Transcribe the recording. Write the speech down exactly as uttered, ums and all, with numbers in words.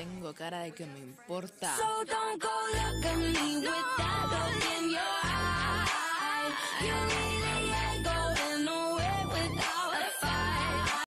tengo cara de que me importa. So don't go look at me